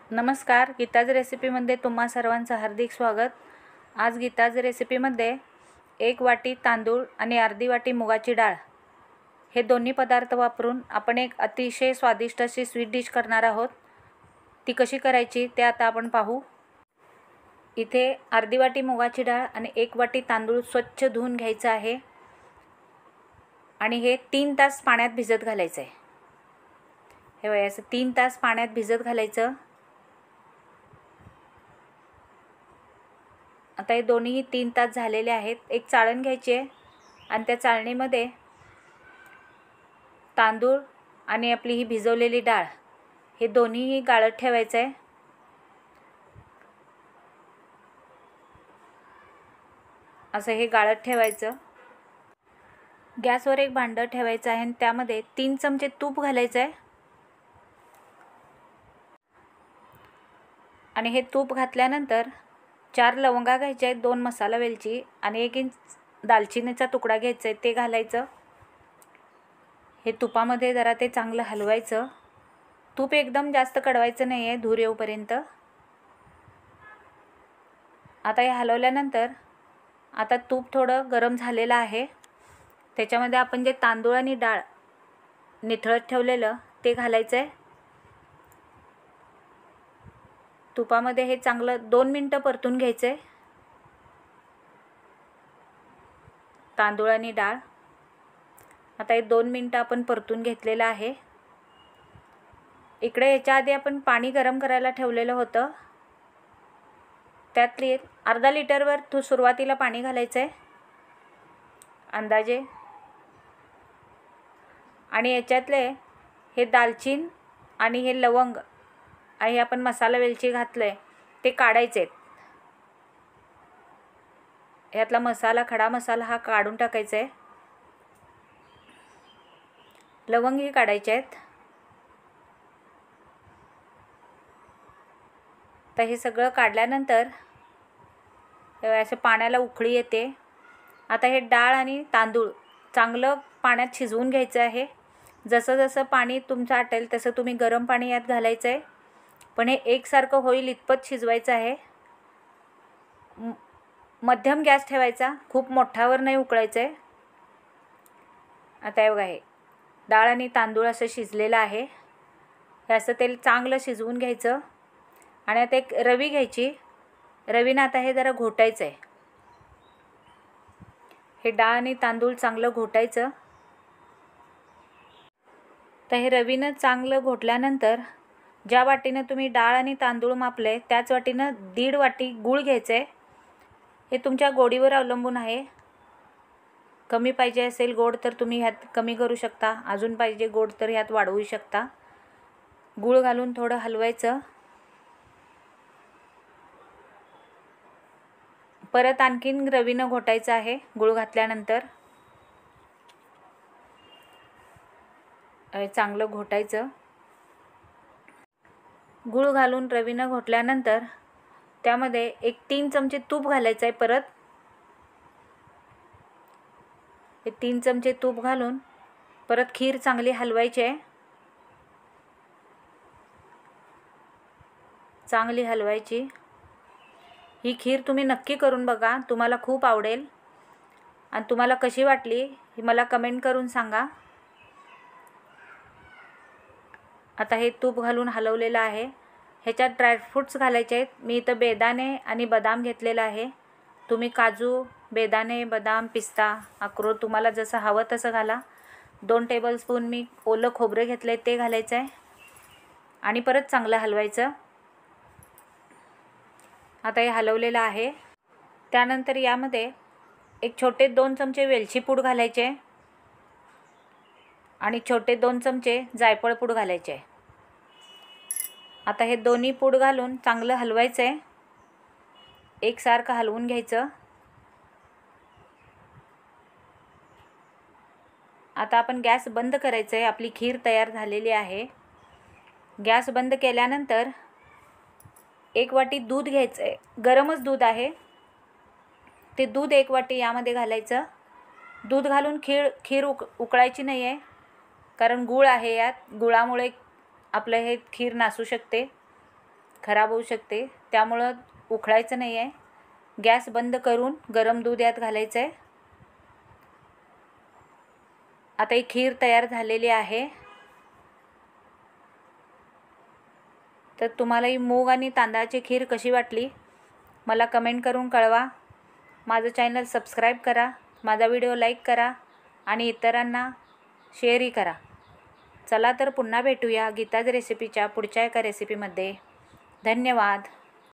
नमस्कार, गीताज रेसिपीमध्ये तुम्हा सर्वांचं हार्दिक स्वागत। आज गीताज रेसिपीमध्ये 1 वाटी तांदूळ आणि अर्धी वाटी मुगाची डाळ हे दोन्ही पदार्थ वापरून आपण एक अतिशय स्वादिष्ट अशी स्वीट डिश करणार आहोत। ती कशी करायची ते आता आपण पाहू। इथे अर्धी वाटी मुगाची डाळ आणि 1 वाटी तांदूळ स्वच्छ धुवून घ्यायचं आहे आणि हे 3 तास पाण्यात भिजत घालायचं आहे। हे बघा, असं 3 तास पाण्यात भिजत घालायचं। आता हे दोन्ही 3 तास झालेले आहेत। एक चाळण घ्यायची आहे आणि त्या चाळणीमध्ये तांदूळ आणि आपली ही भिजवलेली डाळ हे दोन्ही गाळत ठेवायचं आहे। असं हे गाळत ठेवायचं। गॅसवर एक भांडं ठेवायचं आहे आणि त्यामध्ये 3 चमचे तूप घालायचं आहे आणि हे तूप घातल्यानंतर 4 लवंगा घ्यायच्या आहेत, 2 मसाला वेलची आणि 1 इंच दालचिनीचा तुकडा घ्यायचा आहे, ते घालायचं। हे तुपामध्ये जरा ते चांगलं हलवायचं। तूप एकदम जास्त कडवायचं नाही आहे, धूर येऊपर्यंत। आता हे हलवल्यानंतर आता तूप थोडं गरम झालेलं आहे। त्याच्यामध्ये आपण जे तांदूळ आणि डाळ निथळत ठेवलेलं ते घालायचं आहे। तुपामध्ये हे चांगलं 2 मिनिटं परतून घ्यायचं आहे, तांदूळ आणि डाळ। आता हे 2 मिनिटं आपण परतून घेतलेलं आहे। इकडे याच्या आधी आपण पाणी गरम करायला ठेवलेलं होतं, त्यातली अर्धा लिटरवर सुरुवातीला पाणी घालायचं आहे अंदाजे। आणि याच्यातले हे दालचीन आणि हे लवंग आणि आपण मसाला वेलची घातले ते काढायचे आहेत। यातला मसाला, खडा मसाला हा काढून टाकायचा आहे। लवंग ही काढायचे आहेत। तर हे सगळं काढल्यानंतर असं पाण्याला उकळी येते। आता हे डाळ आणि तांदूळ चांगलं पाण्यात शिजवून घ्यायचं आहे। जसं जसं पाणी तुमचं आटेल तसं तुम्ही गरम पाणी यात घालायचं आहे, पण हे एकसारखं होईल इतपत शिजवायचं आहे। मध्यम गॅस ठेवायचा, खूप मोठावर नाही उकळायचं आहे। आता हे बघा, हे डाळ आणि तांदूळ असं शिजलेलं आहे। हे असं तेल चांगलं शिजवून घ्यायचं आणि आता एक रवी घ्यायची। रवीनं आता हे जरा घोटायचं आहे। हे डाळ आणि तांदूळ चांगलं घोटायचं। तर हे रवीनं चांगलं घोटल्यानंतर ज्या वाटीनं तुम्ही डाळ आणि तांदूळ मापले त्याच वाटीनं 1.5 वाटी गूळ घ्यायचं आहे। हे तुमच्या गोडीवर अवलंबून आहे। कमी पाहिजे असेल गोड तर तुम्ही ह्यात कमी करू शकता, अजून पाहिजे गोड तर ह्यात वाढवू शकता। गूळ घालून थोडं हलवायचं। परत आणखीन रवीनं घोटायचं आहे गूळ घातल्यानंतर। चांगलं घोटायचं। गूळ घालून रवीनं घोटल्यानंतर त्यामध्ये एक 3 चमचे तूप घालायचं आहे। परत हे 3 चमचे तूप घालून परत खीर चांगली हलवायची आहे। चांगली हलवायची। ही खीर तुम्ही नक्की करून बघा, तुम्हाला खूप आवडेल आणि तुम्हाला कशी वाटली हे मला कमेंट करून सांगा। आता हे तूप घालून हलवलेलं आहे। ह्याच्यात ड्रायफ्रूट्स घालायचे आहेत। मी इथं बेदाणे आणि बदाम घेतलेलं आहे। तुम्ही काजू, बेदाणे, बदाम, पिस्ता, अक्रोड तुम्हाला जसं हवं तसं घाला। 2 टेबलस्पून मी ओलं खोबरं घेतलं आहे, ते घालायचं आहे आणि परत चांगलं हलवायचं। आता हे हलवलेलं आहे। त्यानंतर यामध्ये एक छोटे 2 चमचे वेलची पूड घालायचे आणि छोटे 2 चमचे जायफळ पूड घालायचे आहे। आता हे दोन्ही पूड घालून चांगलं हलवायचं आहे। एकसारखं हलवून घ्यायचं। आता आपण गॅस बंद करायचं आहे। आपली खीर तयार झालेली आहे। गॅस बंद केल्यानंतर 1 वाटी दूध घ्यायचं आहे, गरमच दूध आहे। ते दूध 1 वाटी यामध्ये घालायचं। दूध घालून खीर उकळायची नाही आहे, कारण गूळ आहे यात। गुळामुळे आपलं हे खीर नासू शकते। खराब होऊ शकते, त्यामुळं उकळायचं नाही आहे. गॅस बंद करून गरम दूध यात घालायचं आहे. आता ही खीर तयार झालेली आहे. तर तुम्हाला ही मूग आणि तांदळाची खीर कशी वाटली मला कमेंट करून कळवा. माझं चॅनल सबस्क्राईब करा, माझा व्हिडिओ लाईक करा आणि इतरांना शेअरही करा. चला तर पुन्हा भेटूया गीताज रेसिपीच्या पुढच्या एका रेसिपीमध्ये. धन्यवाद.